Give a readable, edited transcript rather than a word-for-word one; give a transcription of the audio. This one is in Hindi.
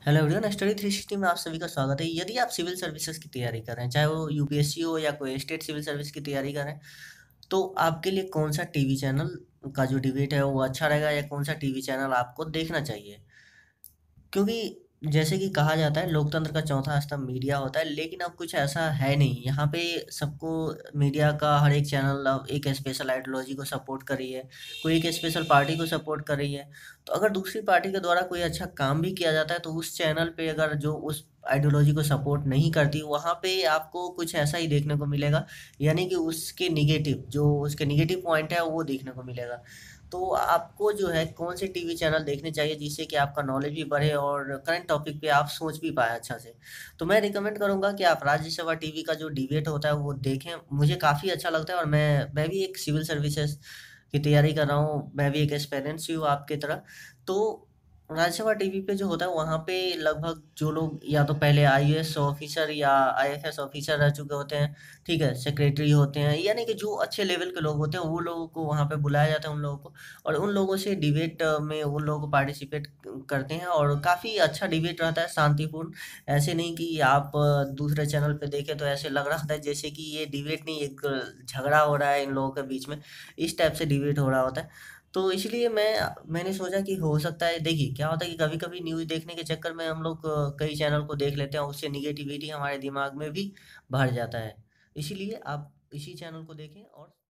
हेलो एवरीवन, स्टडी 360 में आप सभी का स्वागत है। यदि आप सिविल सर्विसेज की तैयारी कर रहे हैं, चाहे वो यूपीएससी हो या कोई स्टेट सिविल सर्विस की तैयारी कर रहे हैं, तो आपके लिए कौन सा टीवी चैनल का जो डिबेट है वो अच्छा रहेगा या कौन सा टीवी चैनल आपको देखना चाहिए। क्योंकि जैसे कि कहा जाता है लोकतंत्र का चौथा स्तंभ मीडिया होता है, लेकिन अब कुछ ऐसा है नहीं। यहाँ पे सबको मीडिया का हर एक चैनल अब एक स्पेशल आइडियोलॉजी को सपोर्ट कर रही है, कोई एक स्पेशल पार्टी को सपोर्ट कर रही है। तो अगर दूसरी पार्टी के द्वारा कोई अच्छा काम भी किया जाता है तो उस चैनल पे अगर जो उस आइडियोलॉजी को सपोर्ट नहीं करती, वहाँ पे आपको कुछ ऐसा ही देखने को मिलेगा, यानी कि उसके निगेटिव जो उसके निगेटिव पॉइंट है वो देखने को मिलेगा। तो आपको जो है कौन से टीवी चैनल देखने चाहिए जिससे कि आपका नॉलेज भी बढ़े और करंट टॉपिक पे आप सोच भी पाए अच्छा से। तो मैं रिकमेंड करूंगा कि आप राज्यसभा टीवी का जो डिबेट होता है वो देखें। मुझे काफ़ी अच्छा लगता है और मैं भी एक सिविल सर्विसेज की तैयारी कर रहा हूँ। मैं भी एक एस्पेरेंट्स ही हूँ आपकी तरह। तो राज्यसभा टीवी पे जो होता है वहाँ पे लगभग जो लोग या तो पहले आईएएस ऑफिसर या आईएफएस ऑफिसर रह चुके होते हैं, ठीक है, सेक्रेटरी होते हैं, यानी कि जो अच्छे लेवल के लोग होते हैं वो लोगों को वहाँ पे बुलाया जाता है उन लोगों को। और उन लोगों से डिबेट में उन लोगों को पार्टिसिपेट करते हैं और काफ़ी अच्छा डिबेट रहता है, शांतिपूर्ण। ऐसे नहीं कि आप दूसरे चैनल पे देखें तो ऐसे लग रहा था जैसे कि ये डिबेट नहीं, एक झगड़ा हो रहा है इन लोगों के बीच में। इस टाइप से डिबेट हो रहा होता है। तो इसलिए मैंने सोचा कि हो सकता है, देखिए क्या होता है कि कभी-कभी न्यूज़ देखने के चक्कर में हम लोग कई चैनल को देख लेते हैं, उससे नेगेटिविटी हमारे दिमाग में भी भर जाता है। इसीलिए आप इसी चैनल को देखें और